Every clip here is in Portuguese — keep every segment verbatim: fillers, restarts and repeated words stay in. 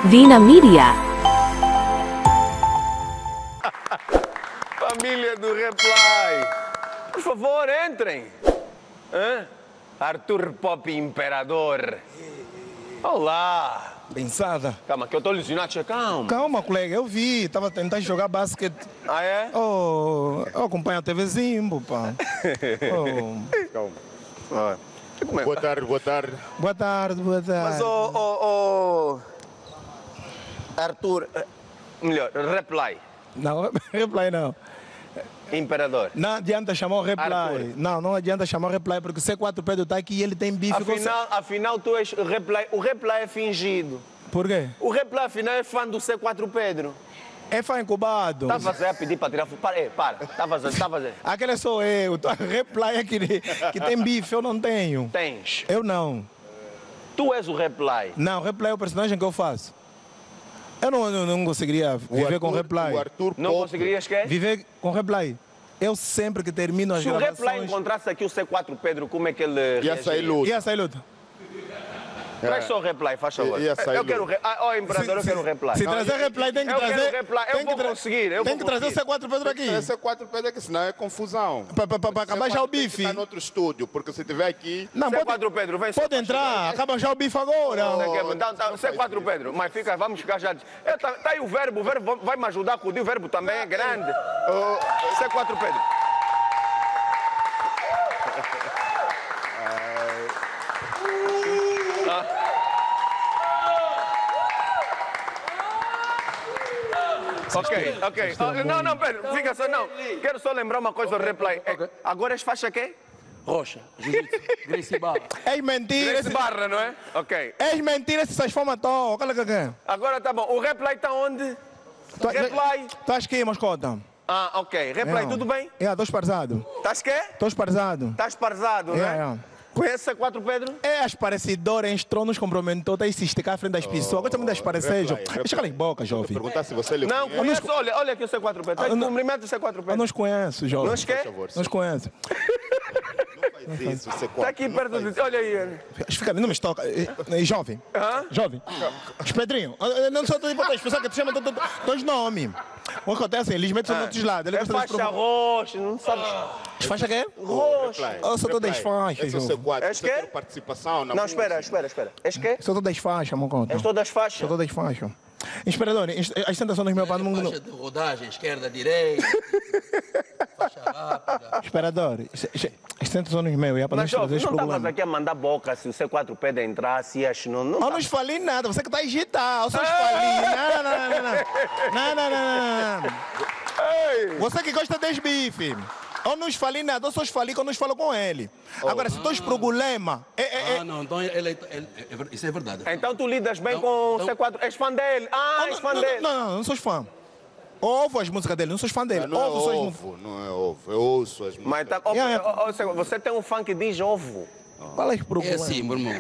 Vina Media. Família do Reply, por favor, entrem. Hã? Arthur Pop Imperador. Olá. Pensada. Calma, que eu estou lesionado, calma. Calma, colega, eu vi, estava tentando jogar basquete. Ah, é? Oh, eu acompanho a TVzinho, pá. Oh. Calma. Ah. Como é? Boa tarde, boa tarde. Boa tarde, boa tarde. Mas, oh, oh, oh... Arthur, eh, melhor, Reply. Não, reply não. Imperador. Não adianta chamar o reply. Arthur. Não, não adianta chamar o reply, porque o C quatro Pedro está aqui e ele tem bife. com Afinal, afinal, tu és Reply. O Reply é fingido. você. Por quê? O Reply, afinal, é fã do C quatro Pedro. É fã incubado. Tá fazendo a pedir para tirar foto. Para, ei, para. Tá fazendo, tá fazendo. Aquele sou eu. Tu- Reply é que, que tem bife, eu não tenho. Tens. Eu não. Tu és o Reply. Não, reply é o personagem que eu faço. Eu não, não, não conseguiria O viver com Arthur- reply. O Arthur Não Pop. conseguirias quê? Viver com reply. Eu sempre que termino as Se o Reply gravações... encontrasse aqui o C quatro Pedro, como é que ele Ia reagiria? sair luta. Ia sair luta. Traz só o Reply, faz favor. Ia sair Eu quero o luta. Reply. Ah, ó, Imperador, eu quero o Reply. Se Não, trazer eu- reply, tem que eu quero trazer... o Reply. Eu tem vou que tra- conseguir, eu Tem vou que trazer o conseguir. C quatro Pedro aqui. Esse é quatro pedras que senão é confusão. Para acabar já o bife. Está no outro estúdio, porque se tiver aqui. Não, C pode, quatro Pedro, vem só. pode entrar. Acaba já o bife agora. Então, então, C quatro Pedro, mas fica, vamos ficar já. Eu, tá, tá aí o verbo, o verbo vai me ajudar a acudir, o verbo também é grande. Oh, C quatro Pedro. Ok, ok. Oh, não, não, Pedro, fica só, não. Quero só lembrar uma coisa do Reply. É, agora és faixa quê? Rocha, Jiu-Jitsu, Gracie Barra. És mentira. Esse Esse... barra, não é? Ok. És mentira se essas formas estão. Olha que é. Agora tá bom. O Reply está onde? Tu- Reply. Tu acha que, mascota? Ah, ok. Reply, É. tudo bem? É, estou esparzado. Estás quê? Estou esparzado. Estás parzado, É, né? é. Conhece C quatro Pedro? É, as parecidoras entrou, nos comprometeu, está aí se esticar à frente das pessoas. Gosta muito das parecer, jovem. reply. Deixa ela em boca, jovem. Perguntar se você lhe Não, conhece. conheço. Olha, olha aqui o C quatro Pedro. Ah, Tá, não- cumprimento o C quatro Eu Pedro. nos conheço, jovem. Nós quê? favor, Nos conhece. Não faz isso, você Está aqui perto de... Olha aí. ele. Fica, não me estoca. Eh, eh, Jovem. Hã? Jovem. Os Pedrinho. eu Não sou todo tipo de pessoas que te chamam de dois nomes. O que acontece, eles metem só do outros lados. Ele É gosta das faixa provo- roxa, não sabe... Faixa quê? Roxa. Reply, Eu sou todas reply. faixas, Esse é o jovem. C quatro. És Você quê? quer participação na Não, música? espera, espera, espera. És quê? Sou todas faixas, meu conta. És todas faixas? Sou todas faixas. Imperador, as tentações do meu pai no mundo. Faixa de rodagem, esquerda, direita. Faixa rápida. Imperador, as tentações meus, é para Mas, nós trazer jovem, os não estavas problemas. aqui a mandar boca se o C quatro Pedro entrasse e acho não... não Eu tá- não te falei nada, você que está a agitar. Eu só te falei. Não, não, não, não, não. Não, não, não, não, não. Você que gosta desse bife. Eu não te falei nada, eu só te falei quando eu falei com ele. Agora, se tu tens problema, é, é, é, Ah, não, então ele, ele, ele- é ver- isso é verdade. Então tu lidas bem Não, com o não. C quatro... És fã dele? Ah, és fã não, dele. não, não, não, não sou fã. Eu ouvo as músicas dele, não sou fã dele. Não é Ouvo suas músicas. ovo, não é ovo. Eu ouço as músicas. Mas tá, ó, Yeah, yeah. ó, ó, você- você tem um fã que diz ovo. Qual é o É problema? assim, meu irmão.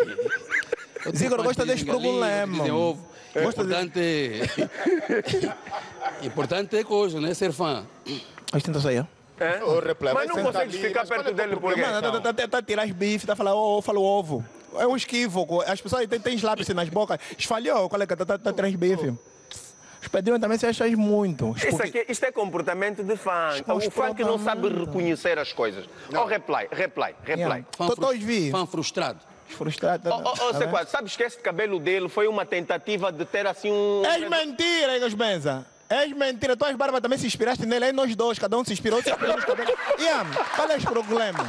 Eu Zico, tenho gosta fãs desse que dizem galinha, problema. dizem ovo. O Gosta de- importante, importante é coisa, né? Ser fã. As tentações aí. É? O Reply, Mas vai não sentar consegues ali, ficar mas qual perto é o dele por quê? problema, Mano, então? tá, tá, tá, tá tirar as bifes, tá falando, oh, falo ovo. É um esquívoco. As pessoas têm, têm lápis nas bocas. Esfalhou, qual é que tá, tá, tá tirando as bifes. Os pedrinhos também se acham muito. Isso aqui, isto é comportamento de fã. Então, Os o fã que não sabe provavelmente. reconhecer as coisas. Ó, reply, reply, reply. Yeah. Fã, Tô- fru- tô vi. fã frustrado. Frustrado. Ó, ó, ó, C quatro, sabes que esse cabelo dele foi uma tentativa de ter assim um... És mentira, Igor Benza. És mentira. Tuas barbas também se inspiraste nele. Aí nós dois, cada um se inspirou. Se inspirou nos cabelos. Ian, qual é o problema?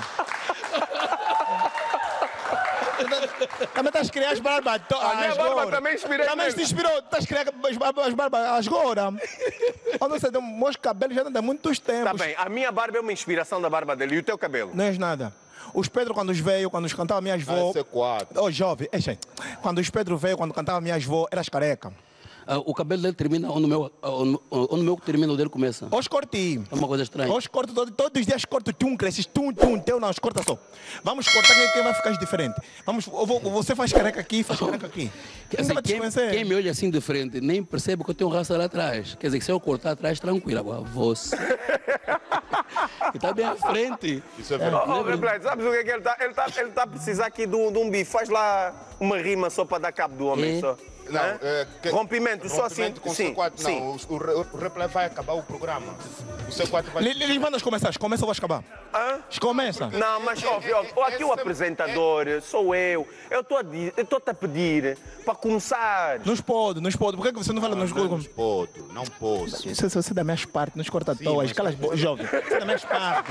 Também estás a criar as barbas. to- A minha as barba agora. também inspirei Também nele. se inspirou. Estás a criar as barbas, as barbas as agora. Eu não sei, tem- meus cabelos já não tem muitos tempos. Tá bem, a minha barba é uma inspiração da barba dele. E o teu cabelo? Não és nada. Os Pedro, quando os veio, quando os cantava minhas Ah, vó. C quatro. Oh, jovem, é, gente. Quando os Pedro veio, quando cantava minhas vó, eras careca. Ah, o cabelo dele termina onde o meu, ah, onde, onde o meu termina, o dele começa. Hoje corti. É uma coisa estranha. Hoje corto todo, todos os dias corto tum, cresces tum, tum, teu não, corta só. Vamos cortar quem, quem vai ficar diferente. Vamos, eu vou- você faz careca aqui, faz careca aqui. Quer Quem dizer, vai te quem, conhecer? quem me olha assim de frente nem percebe que eu tenho raça lá atrás. Quer dizer, que se eu cortar atrás, tranquilo. Agora, você. E tá bem à frente. Isso é verdade. Ó, reply, sabes o que é que ele está? Ele está ele tá a precisar aqui de um, de um bife. Faz lá uma rima só para dar cabo do homem. É. Só. Não, Hã? é, que- Rompimento, só assim. rompimento com o Sim, C quatro, sim. não. O, o, o replay vai acabar o programa. O C quatro vai... Eles mandam começar, começa ou vai acabar? Hã? Começa. Não, mas ó, ó, ó, aqui o apresentador sou eu. Eu estou-te a pedir para começar. Nos pode, nos pode. Por que você não fala nos Não, coisas? não pode, não posso. Isso você é da minha parte, nos corta toas, calas bo- jovem. Você é da minha parte.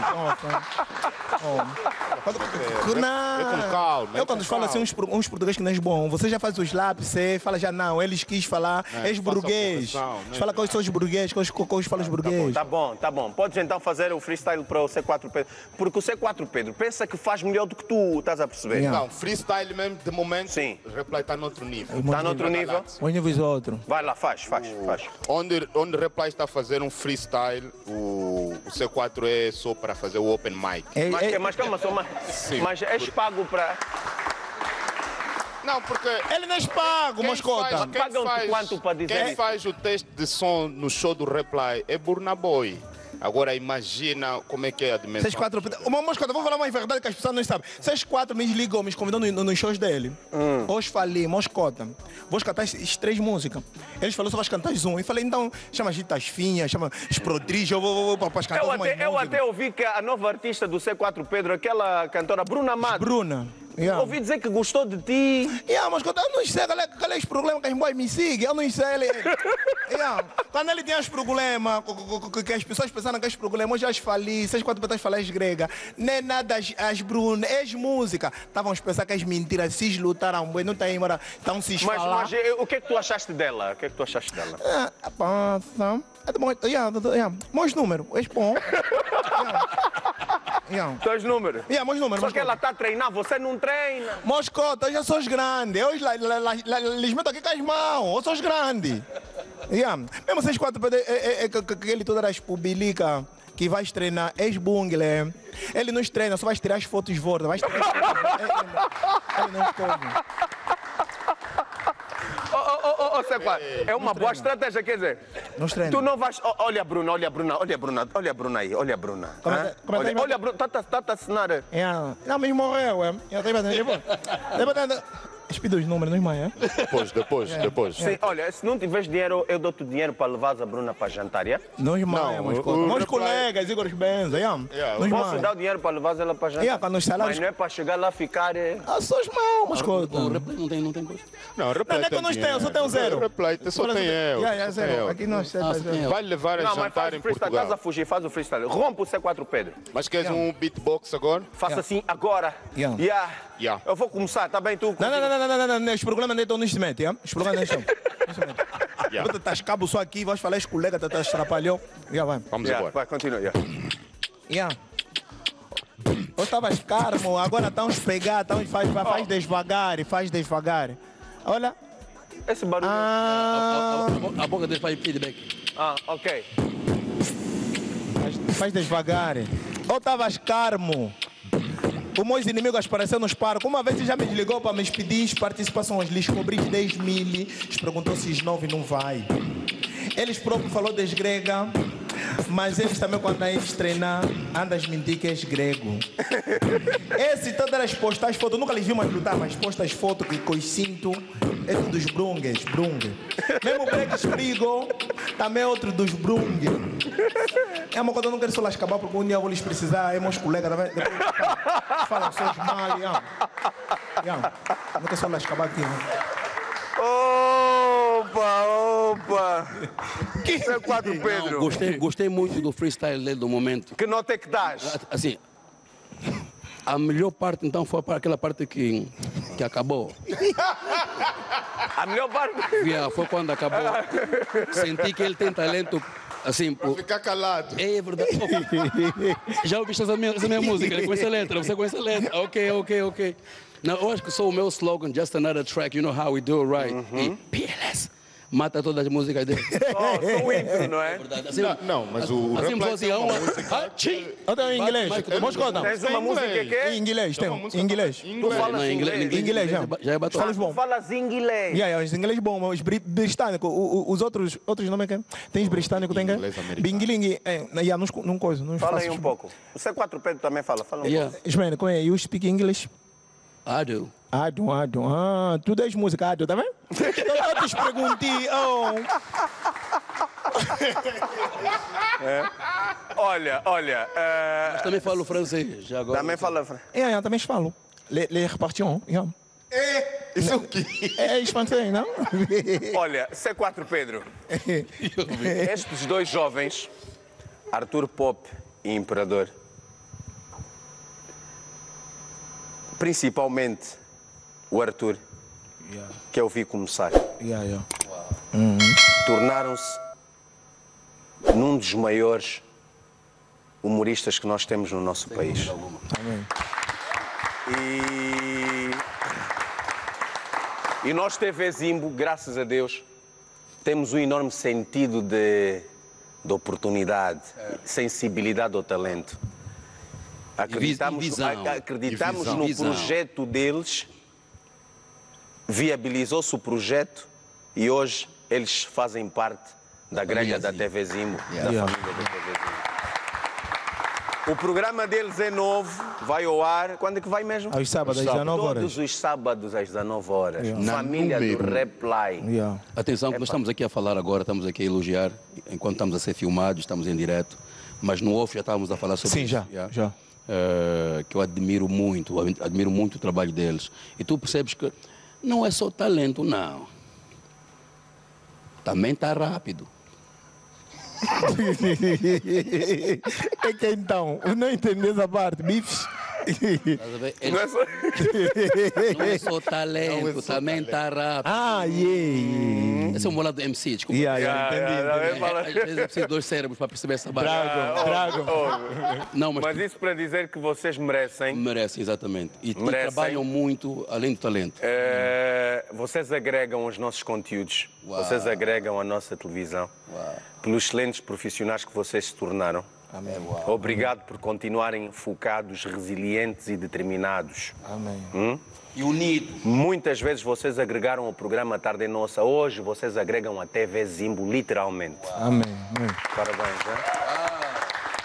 Oh, não. é com calma, é Eu quando com falo assim, calma. uns, por- uns português que não é bom, você já faz os lápis, você fala já não, eles quis falar, É, és burguês. faça a correção, né? Fala com os seus burguês, com os com os falam os burguês. Tá bom, tá bom. Podes então fazer o freestyle para o C quatro Pedro. Porque o C quatro Pedro pensa que faz melhor do que tu, estás a perceber? Yeah. Não, freestyle mesmo, de momento, Sim. o replay está noutro nível. Está noutro nível? Os níveis outro. Vai lá, faz, faz, faz. Onde, onde o replay está a fazer um freestyle, o, o C quatro é só para fazer o open mic. É, Mas, é- que- mas calma só, mas, Sim. mas és pago para. Não, porque... ele não é pago, Quem mascota. faz- quem Pagam-te faz- quanto para dizer Quem isso? faz o teste de som no show do replay é Burna Boy. Agora imagina como é que é a dimensão. Vocês quatro. Uma mascota, vou falar uma verdade que as pessoas não sabem. Vocês quatro me ligam, me convidam no- no- nos shows dele. Hum. Hoje falei, mascota, vou cantar as três músicas. Eles falaram só vais cantar um. Eu falei, então, chama Gitas Finhas, chama Esprodrijo, eu vou, vou, vou, para cantar Eu umas até, eu músicas. até ouvi que a nova artista do C quatro Pedro, aquela cantora Bruna Mato, Bruna. Yeah. ouvi dizer que gostou de ti. Yeah, mas quando eu não sei qual é, qual é os problemas que as boys me seguem, eu não sei. Ele, yeah. Quando ele tinha os problemas, co- co- co- que as pessoas pensaram que os problemas, eu já as falei, seis, quatro pessoas falam grega, nem nada as, as Brunas, ex-música. Estavam a pensar que as mentiras, se lutaram, bem, não tem embora, estão se Mas, falar. mas eh, o que é que tu achaste dela? O que é que tu achaste dela? É, passa. É de bom, yeah, yeah. Bons números, és bom. Yeah. Yeah. Teus números? Yeah, bons números, Só bons que ela está a treinar, você não treina. Moscota, eu já sou grande. Eu lá- lá- lá- lá- lhes meto aqui com as mãos. Eu sou grande. Yeah. Mesmo vocês quatro, é, é, é, que- que ele toda as publica que vais treinar, ex-bungle. Ele não treina, só vais tirar as fotos volta. Vais tirar as fotos. Ele, ele, ele não escolhe. Ô, ô, ô, ô, C quatro, é uma boa estratégia, quer dizer. Nos treina. Tu não vais. ó, Olha a Bruna, olha a Bruna, olha a Bruna, olha a Bruna aí, olha a Bruna. Como é Hã? que- como é que olha, tá- olha a Bruna, está-te a assinar. Yeah. Não, mas morreu. É. Eu tenho bastante. Eu tenho Espido os números, não é, mãe? Depois, depois, depois. Sim, olha, se não tiveres dinheiro, eu dou-te dinheiro para levares a Bruna para jantar, yeah? Nós mãe, Não, mascota. o- o Meus reply- colegas, Igor Benza. Yeah. Yeah, Nós Posso mãe. dar o dinheiro para levares ela para jantar? Yeah, quando os salários- Mas não é para chegar lá e ficar. eh, Ah, sou os mãos, mascota. O replay não tem, não tem coisa. Não, o Não, replay não é que tem nós temos, só dinheiro. tem um zero. O replay tem- só tem eu. Yeah, yeah, só tem zero. eu. Aqui nós temos Ah, só tem eu. Vai levar a Não, mas jantar faz em o freestyle, estás a Portugal. fugir, faz o freestyle. Rompe o C quatro Pedro. Mas queres um beatbox agora? Faça assim agora. Yeah. Yeah. Yeah. Eu vou começar, tá bem tu? Não, não, não, não, não, não, não, não. Os programas nem estão no instrumento, yeah? Os programas nem estão. Yeah. Tu estás cabo só aqui, vais falar, os colegas estás atrapalhou. Já vai. Vamos Yeah, embora. vai, continua. Yeah. Yeah. Eu estava calmo, agora estamos pegar, estamos faz, faz devagar, faz devagar. Olha. Esse barulho. A, Ah, a- a- a boca dele faz feedback. Ah, ok. faz, faz devagar. Eu estava calmo. Os meus inimigos apareceram nos parques. Uma vez ele já me ligou para me pedir participações. Lhes cobri dez mil. Eles perguntou se os nove não vai. Eles próprios falou das grega. Mas eles também, quando eles treinar, andas mentir que és grego. Esse todas as postas fotos, nunca lhes vi mais lutar, mas postas fotos que eu sinto, é tudo dos brungues, brungue. Mesmo o Breaks Frigo, também é outro dos brungue. É uma coisa que eu não quero só lá acabar, porque um dia eu vou lhes precisar, é meus colegas, tá vendo? Depois falam seus mal, yeah. Yeah. Não quero só lá acabar aqui. Né? Opa, opa. Que C quatro Não, Pedro? gostei, gostei muito do freestyle dele do momento. Que nota é que dás? Assim, a melhor parte então foi para aquela parte que, que acabou. A melhor parte. Yeah, foi quando acabou. Senti que ele tem talento. Assim, por... Ficar calado. É verdade. Oh, já ouviste essa minha, essa minha música? Ele conhece a letra, você conhece a letra. Ok, ok, ok. Não, eu acho que sou o meu slogan, just another track, you know how we do it right. E P L S mata todas as músicas dele. Oh, sou o intro, não é? Verdade. Assim, Não, não, mas o assim, replay assim, tem há uma uma... música. Ah, tchim. Eu tenho em inglês. Michael, Moscota. Tens uma Em música inglês. que é? Em inglês, tem. uma Em música inglês. em Tu inglês. falas Não, inglês, inglês? inglês, Inglês, já. já é batom. Falas bom. Tu falas inglês. Yeah, yeah, os inglês bom, os bri- britânicos, o- o- os outros, outros nomes que tem os britânicos, tem que? Inglês americano. Bingiling, é, yeah, não, não coisa, não Fala faço. aí um pouco. O C quatro Pedro também fala, fala um Yeah. Ismael, como é? You speak English? I do. Ado, ado. Ah, tu dás música, ado, tá vendo? Eu, eu te perguntei. Oh. Olha, olha. eh, Mas também falo francês. Já agora. também fala. É, é, também falo. Les, les repartions. Yeah. Isso é o quê? É espantoso, não? Olha, C quatro Pedro. Estes dois jovens, Arthur Pop e Imperador, principalmente o Arthur, Yeah, que eu vi começar, yeah, yeah. tornaram-se num dos maiores humoristas que nós temos no nosso país. Amém. E, e nós, T V Zimbo, graças a Deus, temos um enorme sentido de, de oportunidade, sensibilidade ao talento. Acreditamos, E visão. a- acreditamos E visão. no Visão. projeto deles, viabilizou-se o projeto e hoje eles fazem parte da grelha da Zimbo. T V Zimbo, da Yeah. família da T V Zimbo. O programa deles é novo, vai ao ar. Quando é que vai mesmo? Aos sábados, às dezenove horas. Todos os sábados às dezenove horas. Yeah. Na Família do número. Reply. Yeah. Atenção, que nós estamos aqui a falar agora, estamos aqui a elogiar, enquanto estamos a ser filmados, estamos em direto, mas no off já estávamos a falar sobre Sim, isso. já, já. Eh, que eu admiro muito, admiro muito o trabalho deles. E tu percebes que não é só talento, não. Também está rápido. É que então, eu não entendi essa parte, bifes. Estás a ver? Eles- Não é só... não é só talento, também está rápido. Ah, yeah. Esse é o molado do M C, desculpa. Yeah, yeah, Yeah, entendi. yeah, entendi. yeah. É, às vezes eu preciso de dois cérebros para perceber essa barra. Dragon, Dragon. Não, mas, Mas isso para dizer que vocês merecem. merecem, exatamente. E, e Merecem. trabalham muito além do talento. eh, vocês agregam os nossos conteúdos, Uau. vocês agregam a nossa televisão, Uau. pelos excelentes profissionais que vocês se tornaram. Amém. Obrigado por continuarem focados, resilientes e determinados. Amém. E unido. Muitas vezes vocês agregaram o programa Tarde Nossa. Hoje vocês agregam a T V Zimbo, literalmente. Amém. Amém. Parabéns, né?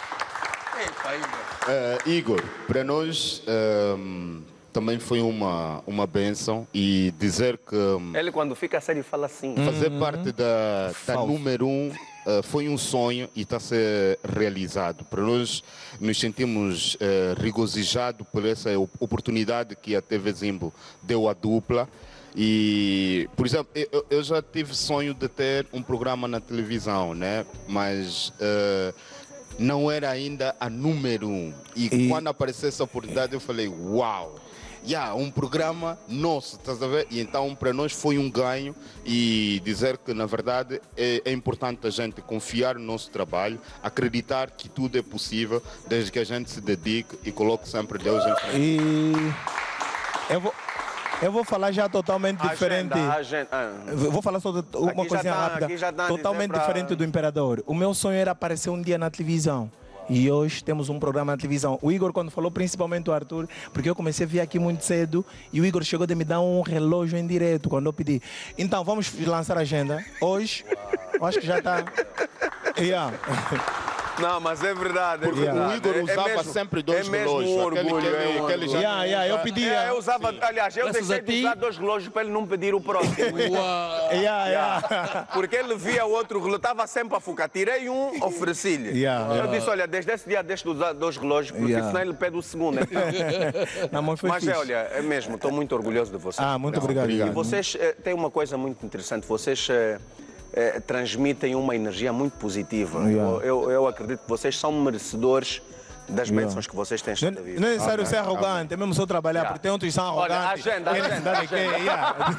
Eh, Igor, para nós ehm, também foi uma, uma benção e dizer que hum, Ele quando fica sério fala assim. fazer parte da, da Falso. número um eh, foi um sonho e está a ser realizado. Para nós nos sentimos eh, regozijados por essa op- oportunidade que a T V Zimbo deu à dupla. E, por exemplo, eu, eu já tive sonho de ter um programa na televisão, né? Mas eh, não era ainda a número um. E, E- quando apareceu essa oportunidade, eu falei, uau! Yeah, um programa nosso, estás a ver? E então para nós foi um ganho e dizer que na verdade é, é importante a gente confiar no nosso trabalho, acreditar que tudo é possível desde que a gente se dedique e coloque sempre Deus em frente. E eu vou, eu vou falar já totalmente diferente. Agenda, agenda. Ah, Eu Vou falar só de uma Aqui já coisinha tá- rápida. aqui já tá a Totalmente dizer pra- diferente do Imperador. O meu sonho era aparecer um dia na televisão. E hoje temos um programa na televisão. O Igor, quando falou, principalmente o Arthur, porque eu comecei a vir aqui muito cedo e o Igor chegou de me dar um relógio em direto quando eu pedi. Então, vamos lançar a agenda. Hoje, eu acho que já está. Yeah. Não, mas é verdade. Porque é verdade. o Igor É- é usava mesmo- sempre dois é mesmo relógios. um aquele orgulho, que é ele, um que ele já Yeah, yeah, eu usa. pedia. É, eu usava, aliás, eu Graças deixei a ti. de usar dois relógios para ele não pedir o próximo. Uau! Yeah, yeah. Porque ele via o outro relógio, estava sempre a focar. Tirei um, ofereci-lhe. Yeah, eu yeah. disse, olha, desde esse dia deixo de usar dois relógios, porque Yeah. senão ele pede o segundo. Então. Não, mas foi Mas é, fixe. olha, é mesmo, estou muito orgulhoso de vocês. Ah, muito obrigado. E vocês eh, têm uma coisa muito interessante, vocês eh, eh, transmitem uma energia muito positiva. Yeah. Eu, eu acredito que vocês são merecedores das bênçãos que vocês têm Não, esta vida. não é necessário ser arrogante, é mesmo só trabalhar, Yeah. porque tem outros que são Olha, arrogantes. agenda, Tem agenda, necessidade de agenda. quê? Yeah.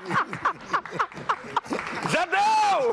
Já deu!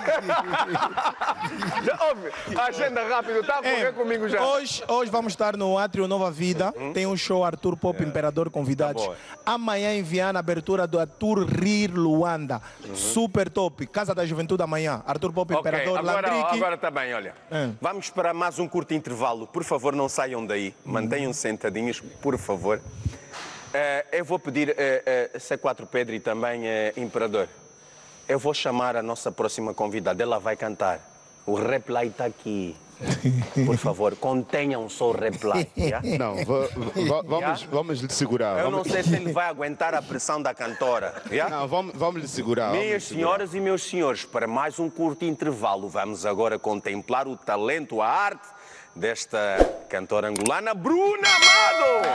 já, ouve, agenda rápido, está a correr É, comigo já. Hoje, hoje vamos estar no Átrio Nova Vida. Tem um show Arthur Pop Imperador convidados. Tá bom. Amanhã em Viana, abertura do Arthur Rir Luanda. Super top. Casa da Juventude amanhã. Arthur Pop Ok, Imperador agora, Landrique. agora está bem, olha. É. Vamos para mais um curto intervalo. Por favor, não saiam daí. Mantenham-se sentadinhos, por favor. Eh, eu vou pedir eh, eh, C quatro Pedro e também eh, Imperador. Eu vou chamar a nossa próxima convidada. Ela vai cantar. O Reply está aqui. Por favor, contenham o seu replay. Yeah? Não, va- va- vamos, Yeah? vamos lhe segurar. Eu não Vamos, sei se ele vai aguentar a pressão da cantora. Yeah? não, vamos, vamos lhe segurar. vamos lhe Minhas segurar. senhoras e meus senhores, para mais um curto intervalo, vamos agora contemplar o talento, a arte desta cantora angolana, Bruna Amado!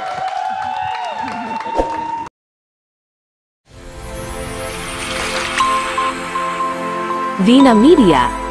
Vina Media.